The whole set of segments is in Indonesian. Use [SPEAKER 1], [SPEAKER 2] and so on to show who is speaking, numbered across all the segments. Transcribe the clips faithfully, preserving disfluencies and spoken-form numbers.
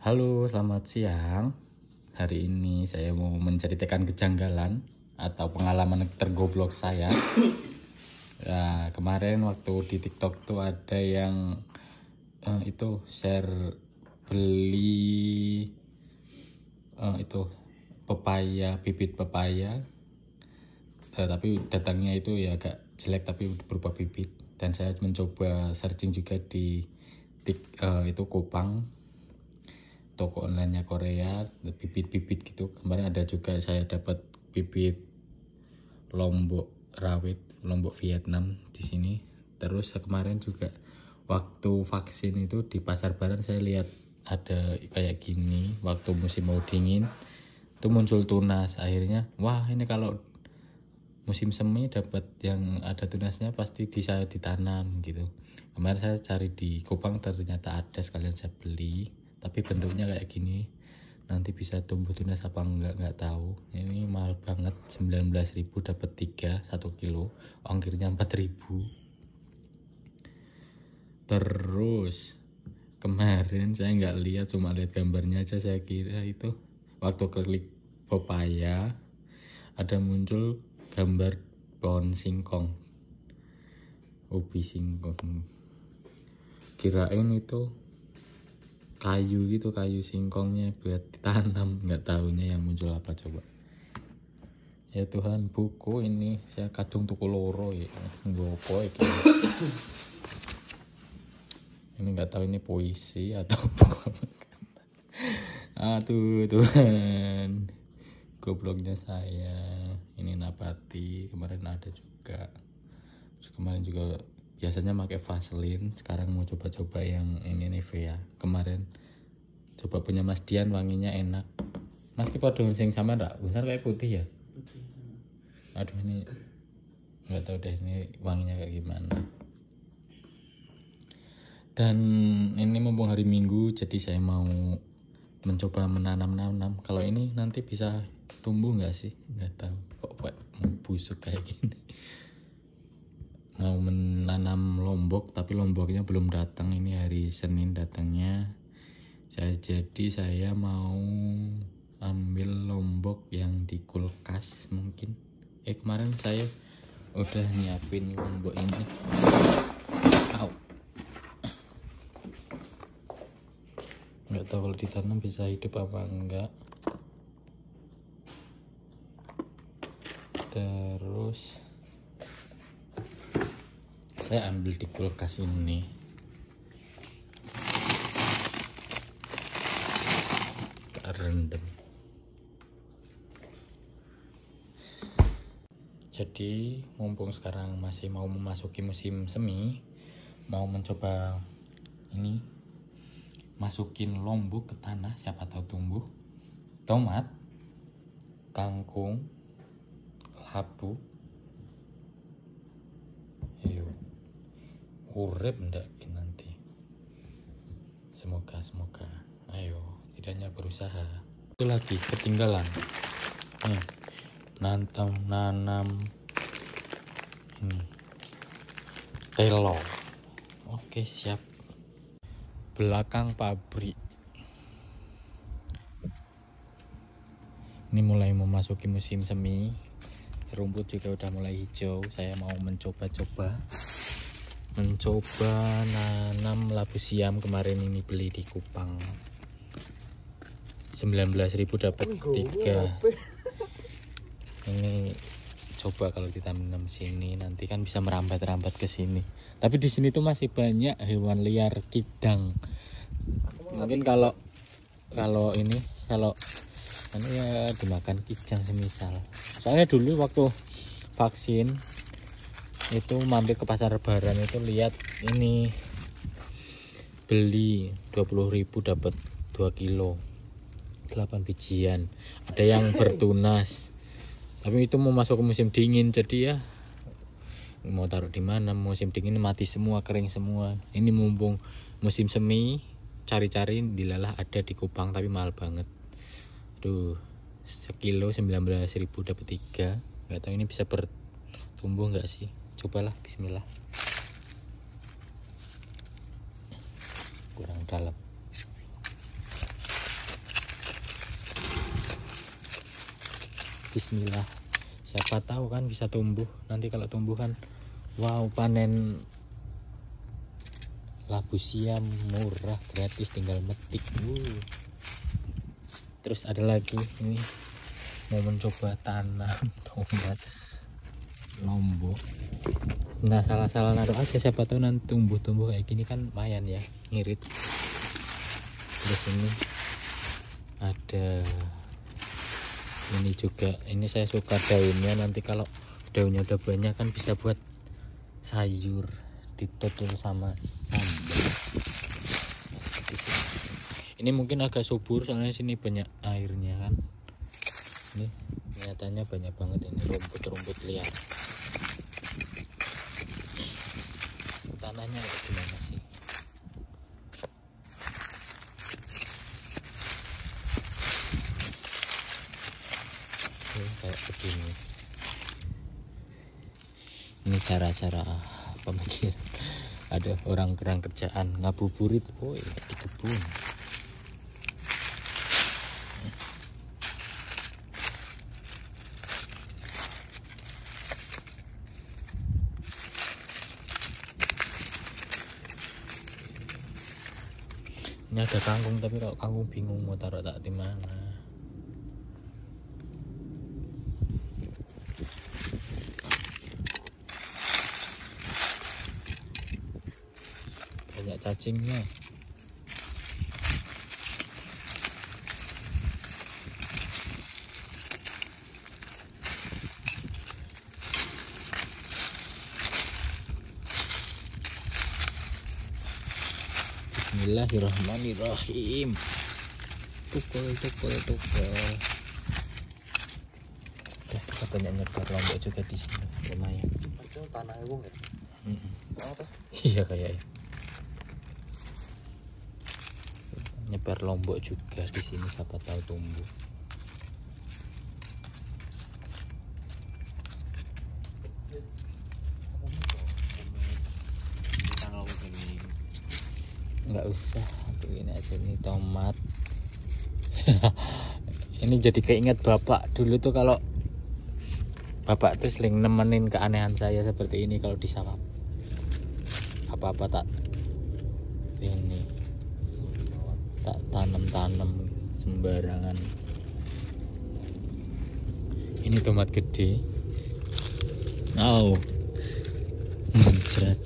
[SPEAKER 1] Halo, selamat siang. Hari ini saya mau menceritakan kejanggalan atau pengalaman tergoblok saya. Ya, kemarin waktu di TikTok tuh ada yang uh, itu share beli uh, itu pepaya, bibit pepaya. Uh, tapi datangnya itu ya agak jelek tapi berupa bibit. Dan saya mencoba searching juga di tik, uh, itu Kopang, toko online-nya Korea, bibit-bibit gitu. Kemarin ada juga saya dapat bibit lombok rawit, lombok Vietnam di sini. Terus kemarin juga waktu vaksin itu di pasar Baran saya lihat ada kayak gini, waktu musim mau dingin itu muncul tunas. Akhirnya wah, ini kalau musim semi dapat yang ada tunasnya pasti bisa ditanam gitu. Kemarin saya cari di Kupang ternyata ada, sekalian saya beli, tapi bentuknya kayak gini. Nanti bisa tumbuh tunas apa enggak nggak tahu. Ini mahal banget, sembilan belas ribu dapat tiga, satu kilo, ongkirnya empat ribu. Terus kemarin saya nggak lihat, cuma lihat gambarnya aja, saya kira itu waktu klik pepaya ada muncul gambar pohon singkong, ubi singkong. Kirain itu kayu gitu, kayu singkongnya buat ditanam, nggak tahunya yang muncul apa coba. Ya Tuhan, buku ini saya kadung tuku loro ya, ngopo iki. Ini nggak tahu ini puisi atau buku apa. Aduh Tuhan, gobloknya saya. Ini Napati kemarin ada juga. Terus kemarin juga biasanya pakai Vaseline, sekarang mau coba-coba yang ini Nivea. Kemarin coba punya Mas Dian, wanginya enak. Mas ki padha sing sama ndak? Besar kayak putih ya? Putih. Aduh, ini nggak tahu deh ini wanginya kayak gimana. Dan ini mumpung hari Minggu, jadi saya mau mencoba menanam-nanam. Kalau ini nanti bisa tumbuh nggak sih? Nggak tahu. Kok kayak busuk kayak gini. Mau menanam lombok, tapi lomboknya belum datang. Ini hari Senin datangnya. Saya jadi saya mau ambil lombok yang di kulkas mungkin. Eh kemarin saya udah nyiapin lombok ini. Au. Nggak tahu kalau ditanam bisa hidup apa enggak. Terus saya ambil di kulkas ini. Rendem. Jadi mumpung sekarang masih mau memasuki musim semi, mau mencoba ini, masukin lombok ke tanah, siapa tahu tumbuh. Tomat, kangkung, labu, ayo urip ndak nanti. Semoga semoga, ayo tidaknya berusaha. Itu lagi ketinggalan. Nih, nanam nanam ini telo. Oke siap. Belakang pabrik. Ini mulai memasuki musim semi, rumput juga udah mulai hijau. Saya mau mencoba-coba mencoba nanam labu siam. Kemarin ini beli di Kupang, sembilan belas ribu dapat tiga. Ini coba kalau ditanam sini nanti kan bisa merambat-rambat ke sini. Tapi di sini tuh masih banyak hewan liar, kidang. Mungkin kalau kalau ini kalau ini ya dimakan kijang semisal. Soalnya dulu waktu vaksin itu mampir ke pasar Baran itu lihat ini, beli dua puluh ribu dapat dua kilo, delapan bijian. Ada yang bertunas. Tapi itu mau masuk ke musim dingin, jadi ya mau taruh di mana, musim dingin mati semua, kering semua. Ini mumpung musim semi, cari-cari dilalah ada di Kupang tapi mahal banget. Aduh, sekilo sembilan belas ribu dapat tiga. Nggak tahu ini bisa bertumbuh nggak sih. Cobalah, bismillah. Kurang dalam. bismillah, siapa tahu kan bisa tumbuh nanti. Kalau tumbuh kan wow, panen labu siam murah gratis, tinggal metik. uh. Terus ada lagi ini, mau mencoba tanam tomat lombok. Nah, salah-salah naruh aja, siapa tahu nanti tumbuh-tumbuh kayak gini kan lumayan ya, ngirit. Terus ini ada ini juga, ini saya suka daunnya, nanti kalau daunnya udah banyak kan bisa buat sayur ditutul sama sambal. Ini mungkin agak subur soalnya sini banyak airnya kan. Ini nyatanya banyak banget ini rumput-rumput liar. Tanahnya kayak gimana sih? Oke, kayak begini. Ini cara-cara pemikiran. Ada orang kurang kerjaan ngabuburit, woi, di kebun. Ini ada kangkung, tapi kalau kangkung bingung mau taruh tak di mana. Banyak cacingnya. Bismillahirrahmanirrahim. Tukul tukul tukul. Oke, kita banyak nyebar lombok juga di sini, lumayan.
[SPEAKER 2] Itu tanah ewung ya?
[SPEAKER 1] Mm -mm.
[SPEAKER 2] Oh,
[SPEAKER 1] Iya kayaknya. Nyebar lombok juga di sini, siapa tahu tumbuh. Nggak usah, begini aja. Ini tomat. Ini jadi keinget bapak dulu tuh, kalau bapak tuh sering nemenin keanehan saya seperti ini kalau di sawah. Apa-apa tak ini, tak tanam-tanam sembarangan. Ini tomat gede. Oh, muncrat.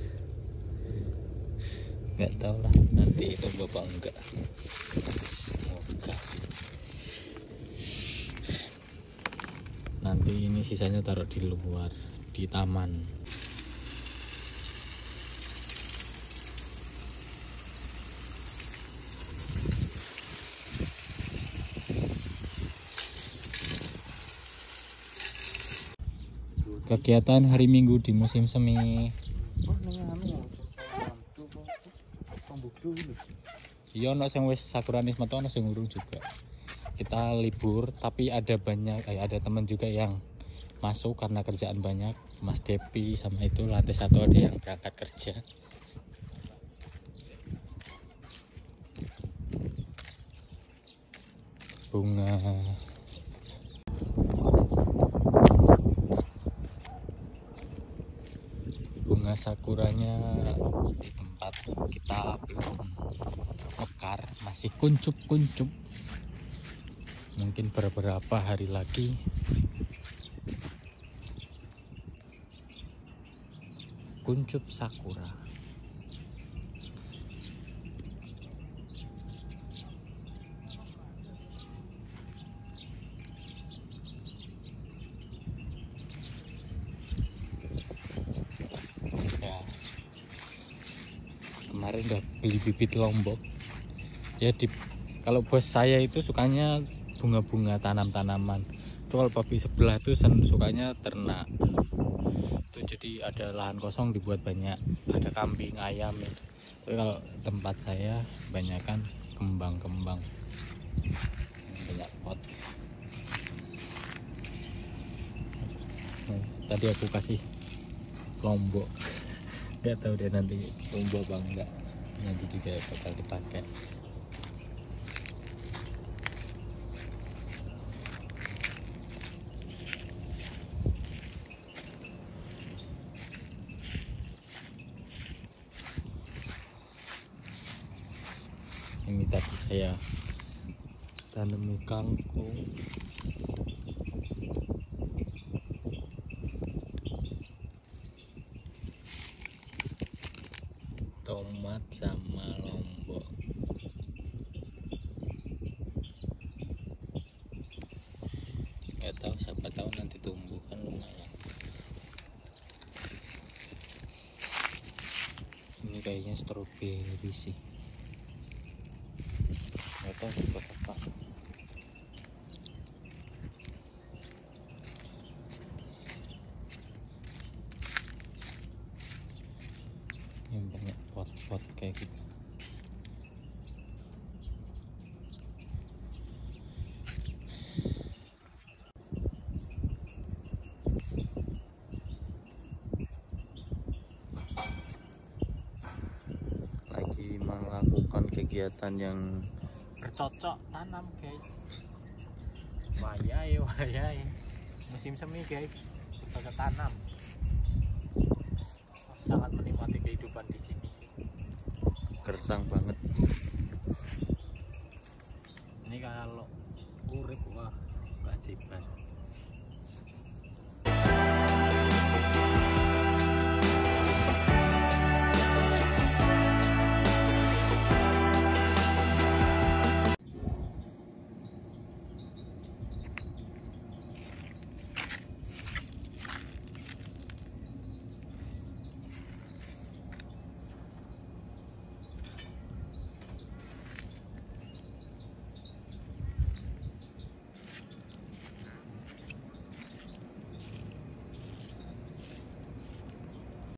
[SPEAKER 1] Nggak tahu lah nanti itu bapak enggak. Semoga. Nanti ini sisanya taruh di luar, di taman. Kegiatan hari Minggu di musim semi. Iya, ono sing wis sakuranis metu, ono sing urung juga. Kita libur, tapi ada banyak, eh, ada teman juga yang masuk karena kerjaan banyak. Mas Depi sama itu lantai satu ada yang berangkat kerja. Bunga. Bunga sakuranya di tempat kita belum mekar, masih kuncup-kuncup. Mungkin beberapa hari lagi kuncup sakura. Ya, kemarin udah beli bibit lombok ya. Di kalau bos saya itu sukanya bunga-bunga, tanam-tanaman. Itu kalau papi sebelah itu sukanya ternak. Itu jadi ada lahan kosong dibuat banyak, ada kambing, ayam ya. Tapi kalau tempat saya kebanyakan kembang-kembang, banyak pot. Nah, tadi aku kasih lombok, nggak tahu deh nanti tumbuh apa enggak, nanti juga bakal dipakai. Ini tadi saya tanami kangkung, tomat sama lombok. Nggak tahu, siapa tahu nanti tumbuh kan lumayan. Ini kayaknya stroberi sih, nggak tahu berapa. Yang banyak pot-pot kayak gitu. Lagi melakukan kegiatan yang bercocok tanam, guys. Wayai wayai musim semi, guys, bercocok tanam. Sangat menikmati kehidupan di sini sih, gersang banget.